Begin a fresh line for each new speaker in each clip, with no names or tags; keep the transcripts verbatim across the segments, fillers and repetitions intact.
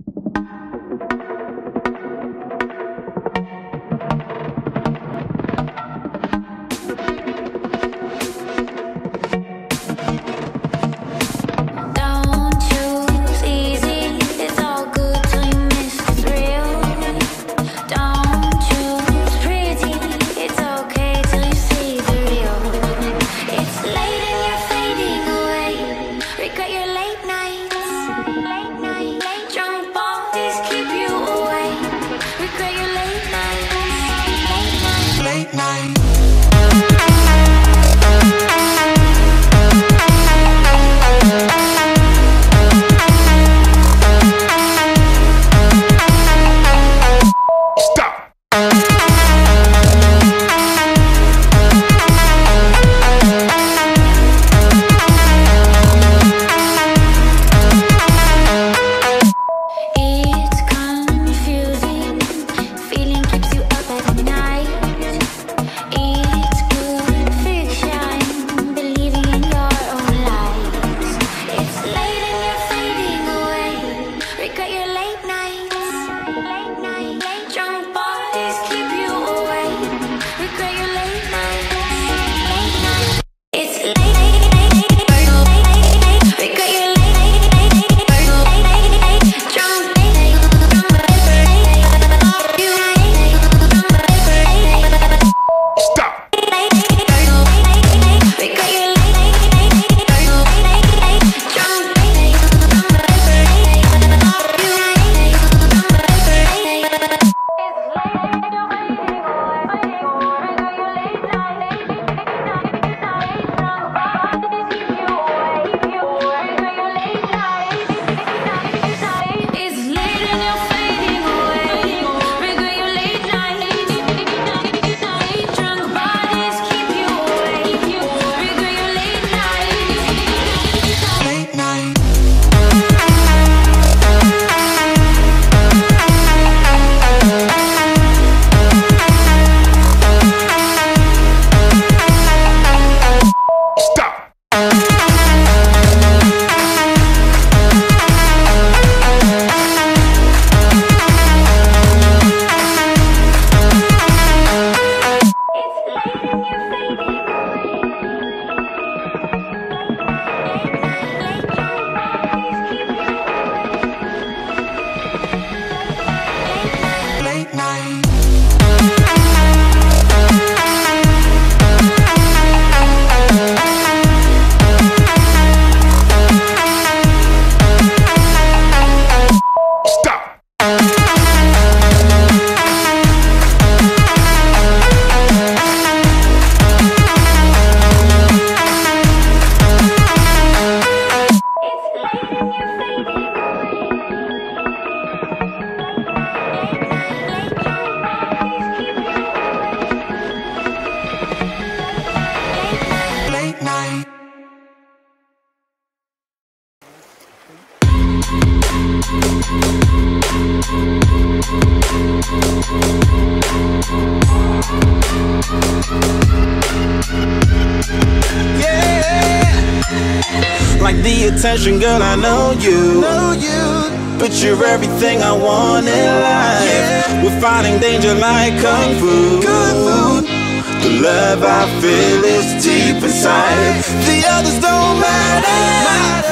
Attention, girl, I know you, know you. But you're everything I want in life, yeah. We're fighting danger like Kung Fu. Kung Fu. The love I feel is deep inside. The others don't matter.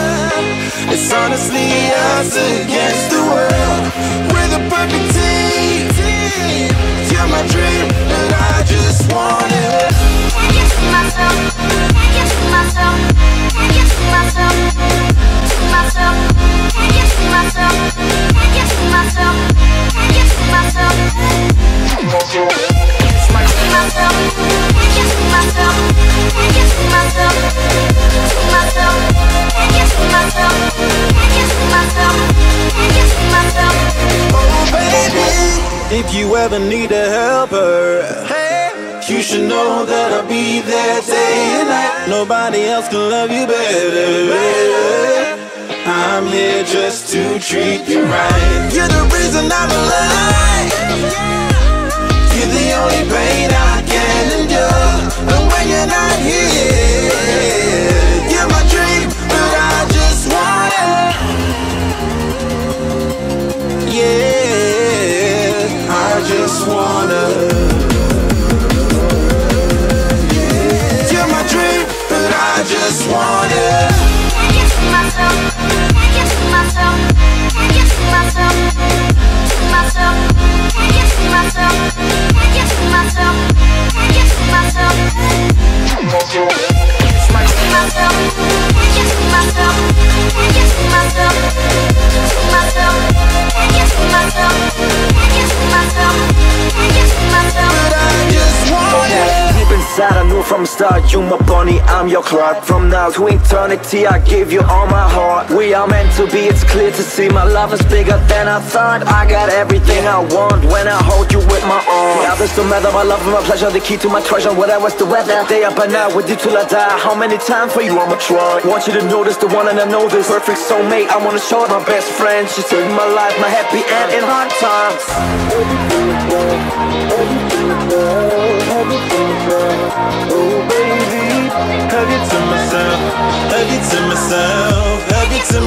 It's honestly us against the world. We're the perfect team. You're my dream, and I just want it. Can't get to myself, can't get to myself, can't get to myself, to myself, can't get to myself, can't get to myself, can't get to myself, to myself, can't get to myself, can't get to myself, to myself, can't get to myself, can't get to myself, can't get to myself. Oh baby, if you ever need a helper, you should know that I'll be there day and night. Nobody else can love you better. I'm here just to treat you right. You're the reason I'm alive. You're the only pain I can endure. And when you're not here, you're my dream, but I just want it.
inside, I knew from the start, you my bunny, I'm your Clark. From now to eternity, I give you all my heart. We are meant to be, it's clear to see. My love is bigger than I thought. I got everything I want when I hold you with my arms. The others don't matter, my love and my pleasure, the key to my treasure. Whatever's the weather, day up and out with you till I die. How many times for you I'ma try? Want you to notice the one and I know this. Perfect soulmate, I wanna show it. My best friend, she saved my life, my happy end in hard times.
Oh baby, hug it to myself, hug it to myself, hug it to